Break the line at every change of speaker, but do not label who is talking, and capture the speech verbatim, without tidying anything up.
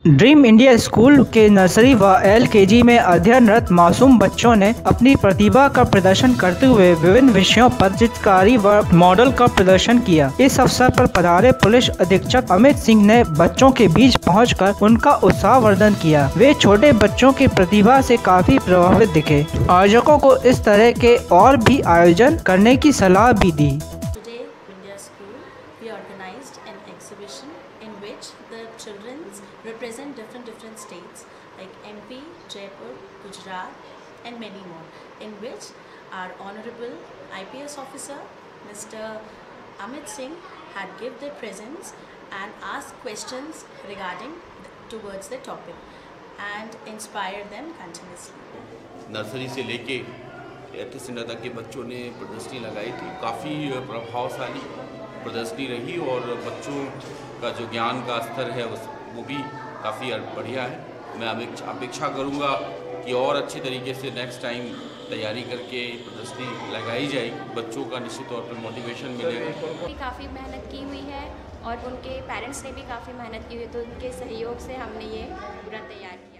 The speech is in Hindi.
ड्रीम इंडिया स्कूल के नर्सरी व एल के जी में अध्ययनरत मासूम बच्चों ने अपनी प्रतिभा का प्रदर्शन करते हुए विभिन्न विषयों पर चित्रकारी व मॉडल का प्रदर्शन किया। इस अवसर पर पधारे पुलिस अधीक्षक अमित सिंह ने बच्चों के बीच पहुंचकर उनका उत्साहवर्धन किया। वे छोटे बच्चों की प्रतिभा से काफी प्रभावित दिखे। आयोजकों को इस तरह के और भी आयोजन करने की सलाह भी दी।
We organized an exhibition in which the children represent different different states like M P, Jaipur, Gujarat and many more, in which our Honorable I P S officer Mister Amit Singh had given their presence and asked questions regarding towards the topic and inspired them continuously.
Nursery से लेके एथ स्टैंडर्ड तक के बच्चों ने प्रदर्शनी लगाई थी। काफ़ी प्रभावशाली प्रदर्शनी रही और बच्चों का जो ज्ञान का स्तर है उस वो भी काफ़ी बढ़िया है। मैं अपेक्षा करूँगा कि और अच्छे तरीके से नेक्स्ट टाइम तैयारी करके प्रदर्शनी लगाई जाएगी। बच्चों का निश्चित तौर पर मोटिवेशन मिलेगा।
काफ़ी मेहनत की हुई है और उनके पेरेंट्स ने भी काफ़ी मेहनत की हुई है, तो उनके सहयोग से हमने ये पूरा तैयार किया।